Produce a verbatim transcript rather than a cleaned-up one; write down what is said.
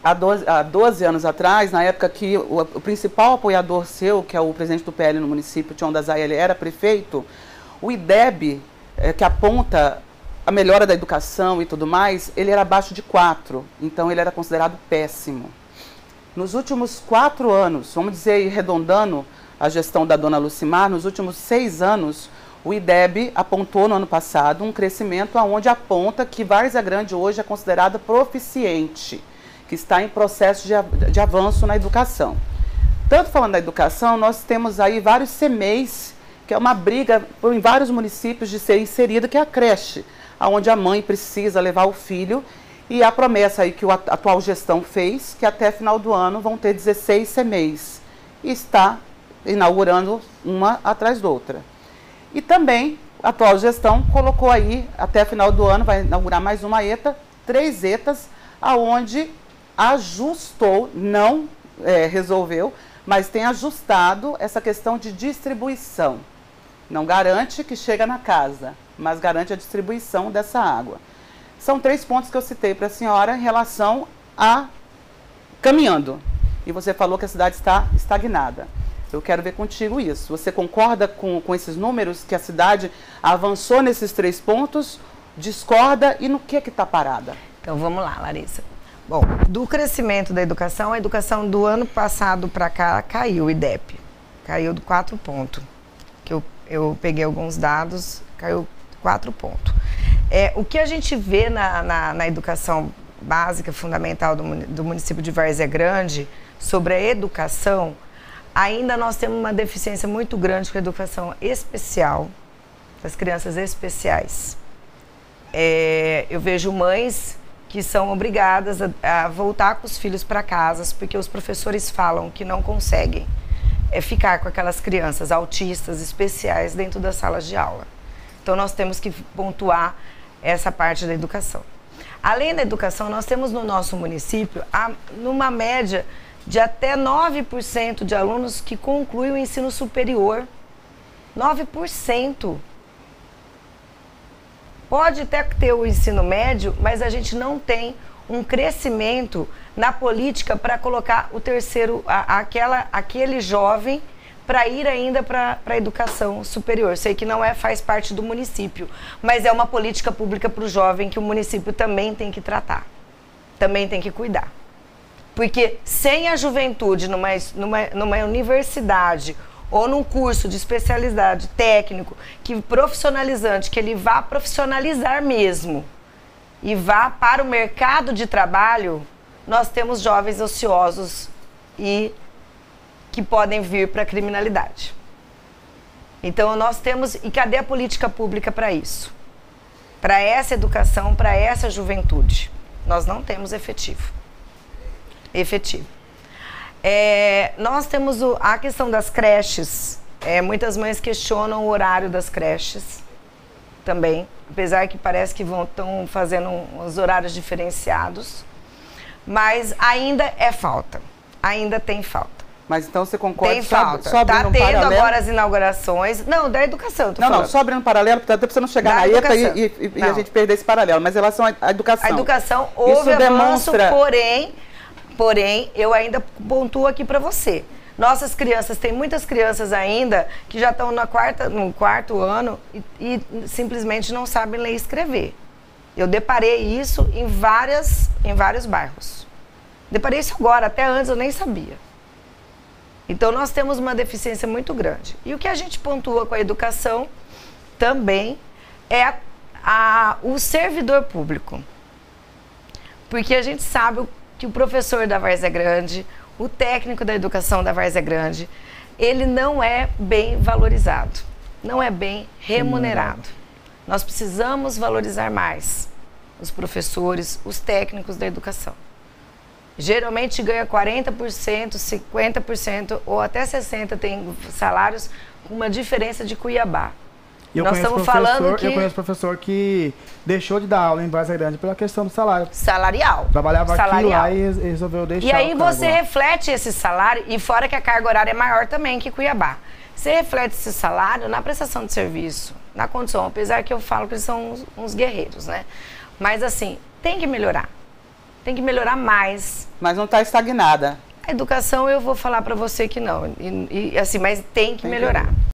há doze, há doze anos atrás, na época que o, o principal apoiador seu, que é o presidente do P L no município, Tião da Zay, ele era prefeito, o I D E B, é, que aponta a melhora da educação e tudo mais, ele era abaixo de quatro, então ele era considerado péssimo. Nos últimos quatro anos, vamos dizer, arredondando a gestão da dona Lucimar, nos últimos seis anos, o I D E B apontou no ano passado um crescimento onde aponta que Várzea Grande hoje é considerada proficiente, que está em processo de, de avanço na educação. Tanto falando da educação, nós temos aí vários C M E Is, que é uma briga por, em vários municípios de ser inserida, que é a creche, onde a mãe precisa levar o filho, e a promessa aí que a atual gestão fez, que até final do ano vão ter dezesseis C M E Is, e está inaugurando uma atrás da outra. E também a atual gestão colocou aí, até final do ano, vai inaugurar mais uma ETA, três ETAs, aonde ajustou, não é, resolveu, mas tem ajustado essa questão de distribuição. Não garante que chega na casa, mas garante a distribuição dessa água. São três pontos que eu citei para a senhora em relação a caminhando. E você falou que a cidade está estagnada. Eu quero ver contigo isso. Você concorda com, com esses números, que a cidade avançou nesses três pontos, discorda e no que que está parada? Então vamos lá, Larissa. Bom, do crescimento da educação, a educação do ano passado para cá caiu, o I D E P. Caiu de quatro pontos. Que eu, eu peguei alguns dados, caiu quatro pontos. É, o que a gente vê na, na, na educação básica, fundamental do, do município de Várzea Grande, sobre a educação, ainda nós temos uma deficiência muito grande com a educação especial, das crianças especiais. É, eu vejo mães que são obrigadas a, a voltar com os filhos para casa, porque os professores falam que não conseguem é, ficar com aquelas crianças autistas especiais dentro das salas de aula. Então nós temos que pontuar essa parte da educação. Além da educação, nós temos no nosso município, a, numa média de até nove por cento de alunos que concluem o ensino superior. nove por cento. Pode até ter o ensino médio, mas a gente não tem um crescimento na política para colocar o terceiro, a, aquela, aquele jovem para ir ainda para a educação superior. Sei que não é, faz parte do município, mas é uma política pública para o jovem que o município também tem que tratar, também tem que cuidar. Porque sem a juventude numa, numa, numa universidade ou num curso de especialidade técnico, que profissionalizante, que ele vá profissionalizar mesmo e vá para o mercado de trabalho, nós temos jovens ociosos e que podem vir para a criminalidade. Então nós temos, e cadê a política pública para isso? Para essa educação, para essa juventude? Nós não temos efetivo. Efetivo. É, nós temos o, a questão das creches. É, muitas mães questionam o horário das creches também, apesar que parece que vão estão fazendo os horários diferenciados, mas ainda é falta, ainda tem falta. Mas então você concorda? Tem falta. Só, só tá um tendo paralelo. Agora as inaugurações. Não, da educação. Tô não, falando. não, só abrindo um paralelo, até para você não chegar da na educação. ETA e, e, e a gente perder esse paralelo. Mas em relação à educação. A educação houve Isso avanço, demonstra... porém, porém, eu ainda pontuo aqui para você. Nossas crianças, tem muitas crianças ainda que já estão na quarta, no quarto ano e, e simplesmente não sabem ler e escrever. Eu deparei isso em, várias, em vários bairros. Deparei isso agora, até antes eu nem sabia. Então nós temos uma deficiência muito grande. E o que a gente pontua com a educação também é a, a, o servidor público. Porque a gente sabe que o professor da Várzea Grande, o técnico da educação da Várzea Grande, ele não é bem valorizado, não é bem remunerado. Nós precisamos valorizar mais os professores, os técnicos da educação. Geralmente ganha quarenta por cento, cinquenta por cento ou até sessenta por cento, tem salários com uma diferença de Cuiabá. Eu Nós estamos falando que... Eu conheço professor que deixou de dar aula em Várzea Grande pela questão do salário. Salarial. Trabalhava Salarial. aqui lá e resolveu deixar. E aí o cargo você lá. reflete esse salário, e fora que a carga horária é maior também que Cuiabá. Você reflete esse salário na prestação de serviço, na condição, apesar que eu falo que eles são uns, uns guerreiros, né? Mas assim, tem que melhorar. tem que melhorar mais. Mas não está estagnada. A educação, eu vou falar para você que não. E, e, assim, mas tem que tem melhorar. Que...